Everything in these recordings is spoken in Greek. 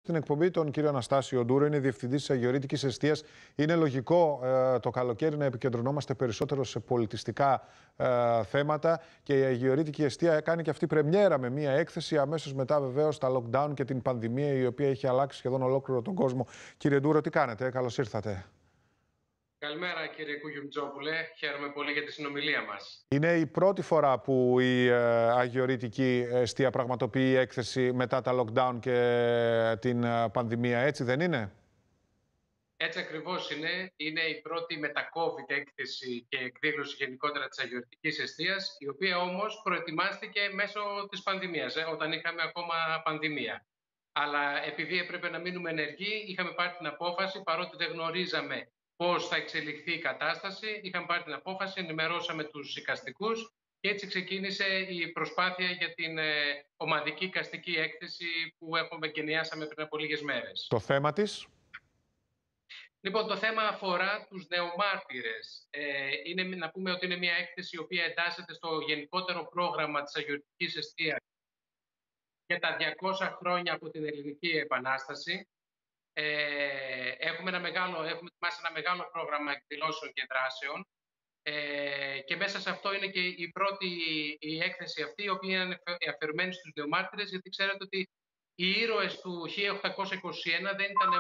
Στην εκπομπή τον κύριο Αναστάσιο Ντούρο, είναι διευθυντής της Αγιορείτικης Εστίας. Είναι λογικό το καλοκαίρι να επικεντρωνόμαστε περισσότερο σε πολιτιστικά θέματα και η Αγιορείτικη Εστία κάνει και αυτή πρεμιέρα με μία έκθεση αμέσως μετά βεβαίως τα lockdown και την πανδημία η οποία έχει αλλάξει σχεδόν ολόκληρο τον κόσμο. Κύριε Ντούρο, τι κάνετε, καλώς ήρθατε. Καλημέρα κύριε Κουγιουμτζόπουλε, χαίρομαι πολύ για τη συνομιλία μας. Είναι η πρώτη φορά που η Αγιορείτικη Εστία πραγματοποιεί έκθεση μετά τα lockdown και την πανδημία, έτσι δεν είναι? Έτσι ακριβώς είναι. Είναι η πρώτη μετά-COVID έκθεση και εκδήλωση γενικότερα της Αγιορείτικης Εστίας, η οποία όμως προετοιμάστηκε μέσω της πανδημίας, όταν είχαμε ακόμα πανδημία. Αλλά επειδή έπρεπε να μείνουμε ενεργοί, είχαμε πάρει την απόφαση, παρότι δεν γνωρίζαμε πώς θα εξελιχθεί η κατάσταση, είχαμε πάρει την απόφαση, ενημερώσαμε τους εικαστικούς και έτσι ξεκίνησε η προσπάθεια για την ομαδική εικαστική έκθεση που εγκαινιάσαμε πριν από λίγες μέρες. Το θέμα της? Λοιπόν, το θέμα αφορά τους νεομάρτυρες. Να πούμε ότι είναι μια έκθεση η οποία εντάσσεται στο γενικότερο πρόγραμμα της Αγιορείτικης Εστίας για τα 200 χρόνια από την Ελληνική Επανάσταση. Έχουμε ετοιμάσει ένα μεγάλο πρόγραμμα εκδηλώσεων και δράσεων και μέσα σε αυτό είναι και η έκθεση αυτή, η οποία είναι αφιερωμένη στους νεομάρτυρες, γιατί ξέρετε ότι οι ήρωες του 1821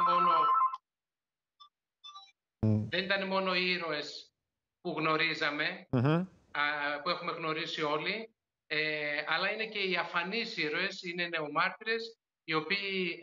δεν ήταν μόνο οι ήρωες που γνωρίζαμε, που έχουμε γνωρίσει όλοι, αλλά είναι και οι αφανείς ήρωες, είναι νεομάρτυρες, οι οποίοι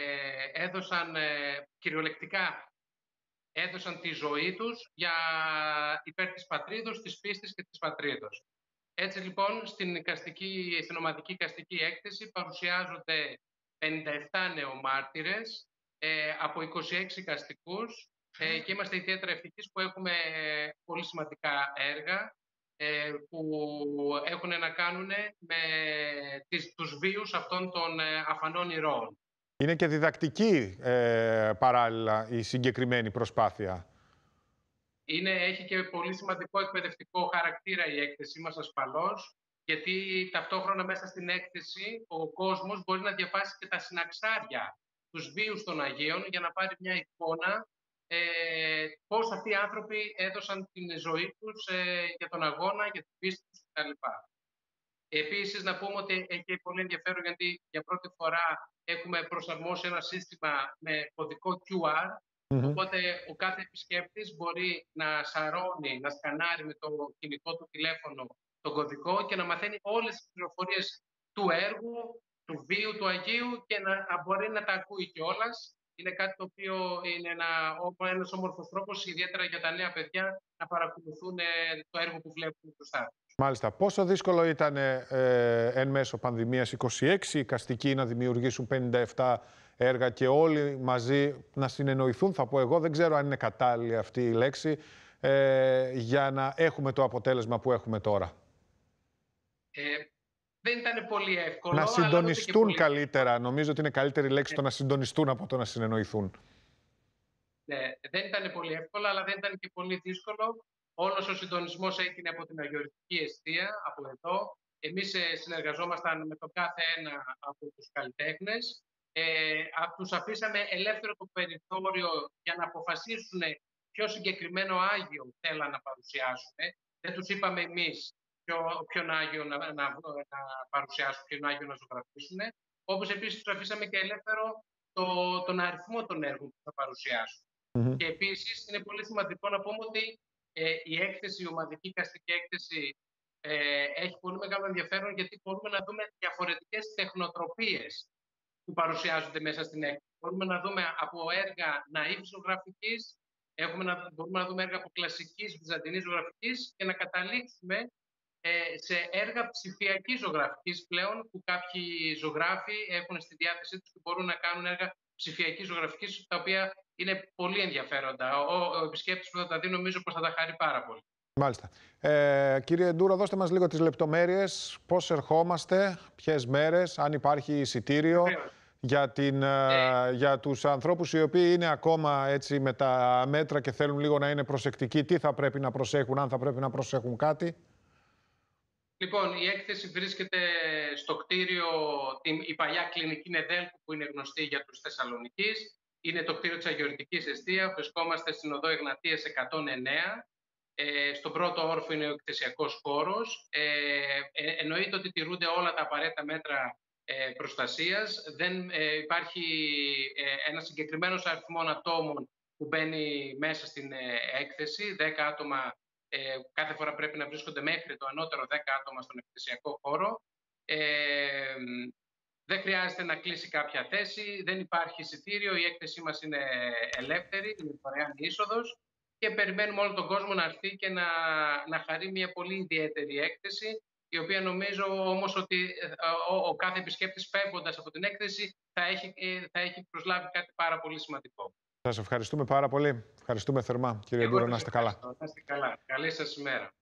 κυριολεκτικά έδωσαν τη ζωή τους υπέρ της πατρίδος, της πίστης και της πατρίδος. Έτσι λοιπόν στην ομαδική εικαστική έκθεση παρουσιάζονται 57 νεομάρτυρες από 26 εικαστικούς και είμαστε ιδιαίτερα ευτυχείς που έχουμε πολύ σημαντικά έργα που έχουν να κάνουν με τους βίους αυτών των αφανών ηρώων. Είναι και διδακτική παράλληλα η συγκεκριμένη προσπάθεια. Έχει και πολύ σημαντικό εκπαιδευτικό χαρακτήρα η έκθεσή μας ασφαλώς, γιατί ταυτόχρονα μέσα στην έκθεση ο κόσμος μπορεί να διαβάσει και τα συναξάρια, τους βίους των Αγίων, για να πάρει μια εικόνα πώς αυτοί οι άνθρωποι έδωσαν την ζωή τους για τον αγώνα, για την πίστη τους κτλ. Επίσης να πούμε ότι έχει πολύ ενδιαφέρον, γιατί για πρώτη φορά έχουμε προσαρμόσει ένα σύστημα με κωδικό QR, οπότε ο κάθε επισκέπτης μπορεί να σκανάρει με το κινητό του τηλέφωνο τον κωδικό και να μαθαίνει όλες τις πληροφορίες του έργου, του βίου του Αγίου και να μπορεί να τα ακούει κιόλας. Είναι κάτι το οποίο είναι ένας όμορφος τρόπος, ιδιαίτερα για τα νέα παιδιά, να παρακολουθούν το έργο που βλέπουν μπροστά τους. Μάλιστα. Πόσο δύσκολο ήταν εν μέσω πανδημίας 26 εικαστικοί να δημιουργήσουν 57 έργα και όλοι μαζί να συνεννοηθούν, θα πω εγώ, δεν ξέρω αν είναι κατάλληλη αυτή η λέξη, για να έχουμε το αποτέλεσμα που έχουμε τώρα? Δεν ήταν πολύ εύκολο. Να συντονιστούν καλύτερα. Νομίζω ότι είναι καλύτερη λέξη το να συντονιστούν από το να συνεννοηθούν. Ναι, δεν ήταν πολύ εύκολο, αλλά δεν ήταν και πολύ δύσκολο. Όλος ο συντονισμός έγινε από την Αγιορείτικη Εστία, από εδώ. Εμείς συνεργαζόμασταν με το κάθε ένα από τους καλλιτέχνες. Τους αφήσαμε ελεύθερο το περιθώριο για να αποφασίσουν ποιο συγκεκριμένο Άγιο θέλαν να παρουσιάσουν. Δεν τους είπαμε εμείς ποιον Άγιο να παρουσιάσουν, ποιον Άγιο να ζωγραφίσουν. Όπως επίσης τους αφήσαμε και ελεύθερο τον αριθμό των έργων που θα παρουσιάσουν. Και επίσης είναι πολύ σημαντικό να πούμε ότι η ομαδική εικαστική έκθεση έχει πολύ μεγάλο ενδιαφέρον, γιατί μπορούμε να δούμε διαφορετικές τεχνοτροπίες που παρουσιάζονται μέσα στην έκθεση. Μπορούμε να δούμε από έργα ναΐβ ζωγραφικής, μπορούμε να δούμε έργα από κλασικής βυζαντινής ζωγραφικής και να καταλήξουμε σε έργα ψηφιακής ζωγραφικής πλέον, που κάποιοι ζωγράφοι έχουν στη διάθεσή τους και μπορούν να κάνουν έργα ψηφιακής ζωγραφικής, τα οποία είναι πολύ ενδιαφέροντα. Ο επισκέπτης που θα τα δει νομίζω πως θα τα χαρεί πάρα πολύ. Μάλιστα. Κύριε Ντούρο, δώστε μας λίγο τις λεπτομέρειες. Πώς ερχόμαστε, ποιες μέρες, αν υπάρχει εισιτήριο για τους ανθρώπους οι οποίοι είναι ακόμα έτσι με τα μέτρα και θέλουν λίγο να είναι προσεκτικοί. Τι θα πρέπει να προσέχουν, αν θα πρέπει να προσέχουν κάτι? Λοιπόν, η έκθεση βρίσκεται στο κτίριο, η παλιά κλινική Νεδέλκου που είναι γνωστή για τους Θεσσαλονικείς. Είναι το κτίριο της Αγιορητικής Εστία. Βρισκόμαστε στην οδό Εγνατίας 109. Στον πρώτο όροφο είναι ο εκθεσιακός χώρος. Εννοείται ότι τηρούνται όλα τα απαραίτητα μέτρα προστασίας. Δεν υπάρχει ένα συγκεκριμένος αριθμός ατόμων που μπαίνει μέσα στην έκθεση. 10 άτομα κάθε φορά πρέπει να βρίσκονται μέχρι το ανώτερο 10 άτομα στον εκθεσιακό χώρο. Δεν χρειάζεται να κλείσει κάποια θέση, δεν υπάρχει εισιτήριο, η έκθεσή μας είναι ελεύθερη, είναι δωρεάν είσοδος και περιμένουμε όλο τον κόσμο να έρθει και να χαρεί μια πολύ ιδιαίτερη έκθεση, η οποία νομίζω όμως ότι ο κάθε επισκέπτης φεύγοντας από την έκθεση θα έχει προσλάβει κάτι πάρα πολύ σημαντικό. Σας ευχαριστούμε πάρα πολύ. Ευχαριστούμε θερμά, κύριε Ντούρο, να είστε καλά. Να είστε καλά. Καλή σας ημέρα.